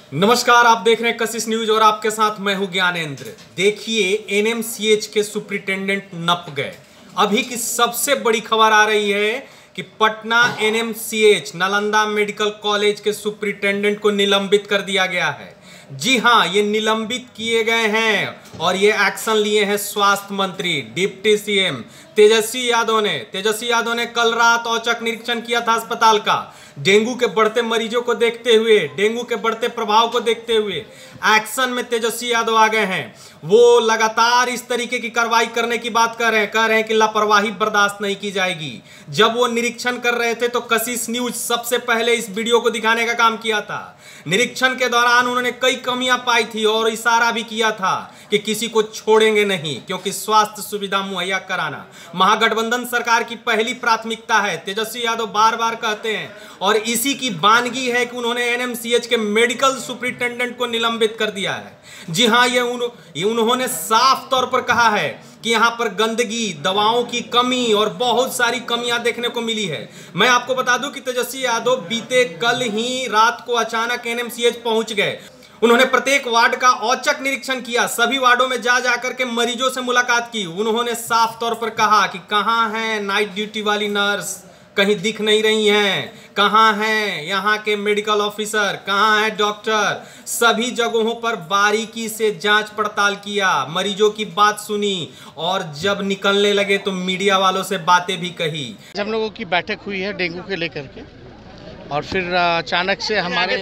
नमस्कार, आप देख रहे हैं कशिश न्यूज और आपके साथ मैं हूं ज्ञानेंद्र। देखिए, एनएमसीएच के सुप्रिंटेंडेंट नप गए। अभी की सबसे बड़ी खबर आ रही है कि Patna NMCH Nalanda medical college के सुप्रिंटेंडेंट को निलंबित कर दिया गया है। जी हां, ये निलंबित किए गए हैं और ये एक्शन लिए हैं स्वास्थ्य मंत्री डिप्टी सीएम तेजस्वी यादव ने कल रात औचक निरीक्षण किया था अस्पताल का। डेंगू के बढ़ते मरीजों को देखते हुए, डेंगू के बढ़ते प्रभाव को देखते हुए एक्शन में तेजस्वी यादव आ गए हैं। वो लगातार इस तरीके की कार्रवाई करने की बात कह रहे हैं कि लापरवाही बर्दाश्त नहीं की जाएगी। जब वो निरीक्षण कर रहे थे तो कशिश न्यूज सबसे पहले इस वीडियो को दिखाने का काम किया था। निरीक्षण के दौरान उन्होंने कई कमियां पाई थी और इशारा भी किया था कि किसी को छोड़ेंगे नहीं, क्योंकि स्वास्थ्य सुविधा मुहैया कराना महागठबंधन सरकार की पहली प्राथमिकता है। तेजस्वी यादव बार बार कहते हैं और इसी की वानगी है कि उन्होंने एनएमसीएच के मेडिकल सुपरिटेंडेंट को निलंबित कर दिया है। जी हां, ये उन्होंने साफ तौर पर कहा है कि यहां पर गंदगी, दवाओं की कमी और बहुत सारी कमियां देखने को मिली है। मैं आपको बता दूं कि तेजस्वी यादव बीते कल ही रात को अचानक एनएमसीएच पहुंच गए। उन्होंने प्रत्येक वार्ड का औचक निरीक्षण किया, सभी वार्डों में जा जाकर के मरीजों से मुलाकात की। उन्होंने साफ तौर पर कहा कि कहां है नाइट ड्यूटी वाली नर्स, कहीं दिख नहीं रही हैं, कहां हैं यहाँ के मेडिकल ऑफिसर, कहां है डॉक्टर। सभी जगहों पर बारीकी से जांच पड़ताल किया, मरीजों की बात सुनी और जब निकलने लगे तो मीडिया वालों से बातें भी कही। हम लोगों की बैठक हुई है डेंगू के लेकर के, और फिर अचानक से हमारे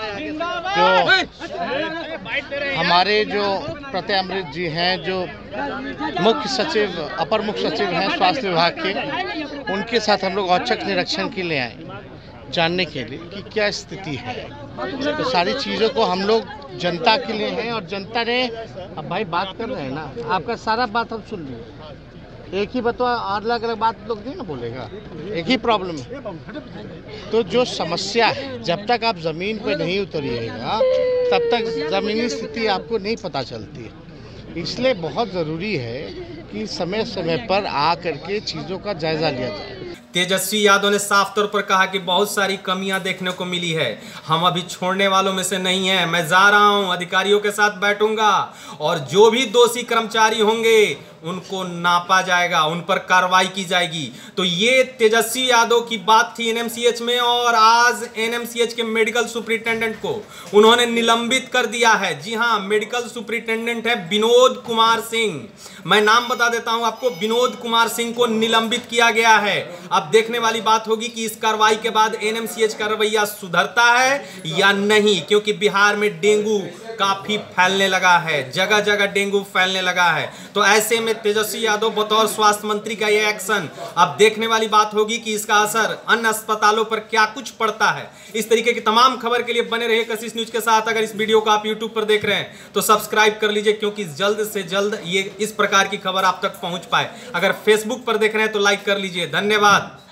जो प्रत्यामृत जी हैं, जो मुख्य सचिव, अपर मुख्य सचिव हैं स्वास्थ्य विभाग के, उनके साथ हम लोग औचक निरीक्षण के लिए आए जानने के लिए कि क्या स्थिति है। तो सारी चीज़ों को हम लोग जनता के लिए हैं और जनता ने, अब भाई बात कर रहे हैं ना, आपका सारा बात हम सुन लिए। एक ही बतवा अलग अलग बात लोग नहीं ना बोलेगा, एक ही प्रॉब्लम है। तो जो समस्या है, जब तक आप ज़मीन पर नहीं उतरिएगा तब तक ज़मीनी स्थिति आपको नहीं पता चलती है। इसलिए बहुत ज़रूरी है कि समय समय पर आ करके चीज़ों का जायज़ा लिया जाए। तेजस्वी यादव ने साफ तौर पर कहा कि बहुत सारी कमियां देखने को मिली है, हम अभी छोड़ने वालों में से नहीं हैं। मैं जा रहा हूं, अधिकारियों के साथ बैठूंगा और जो भी दोषी कर्मचारी होंगे उनको नापा जाएगा, उन पर कार्रवाई की जाएगी। तो ये तेजस्वी यादव की बात थी एनएमसीएच में, और आज एनएमसीएच के मेडिकल सुपरिटेंडेंट को उन्होंने निलंबित कर दिया है। जी हां, मेडिकल सुपरिटेंडेंट है विनोद कुमार सिंह। मैं नाम बता देता हूं आपको, विनोद कुमार सिंह को निलंबित किया गया है। अब देखने वाली बात होगी कि इस कार्रवाई के बाद एनएमसीएच का रवैया सुधरता है या नहीं, क्योंकि बिहार में डेंगू काफी फैलने लगा है, जगह जगह डेंगू फैलने लगा है। तो ऐसे में तेजस्वी यादव बतौर स्वास्थ्य मंत्री का ये एक्शन, अब देखने वाली बात होगी कि इसका असर अन्य अस्पतालों पर क्या कुछ पड़ता है। इस तरीके की तमाम खबर के लिए बने रहिए कशिश न्यूज के साथ। अगर इस वीडियो को आप यूट्यूब पर देख रहे हैं तो सब्सक्राइब कर लीजिए, क्योंकि जल्द से जल्द ये इस प्रकार की खबर आप तक पहुंच पाए। अगर फेसबुक पर देख रहे हैं तो लाइक कर लीजिए। धन्यवाद।